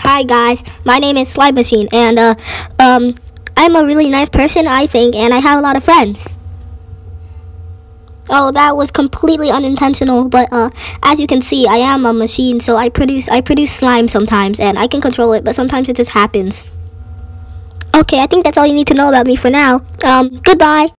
Hi guys, my name is Slime Machine, and I'm a really nice person, I think, and I have a lot of friends. Oh, that was completely unintentional, but as you can see, I am a machine, so I produce slime sometimes, and I can control it, but sometimes it just happens. Okay, I think that's all you need to know about me for now. Goodbye.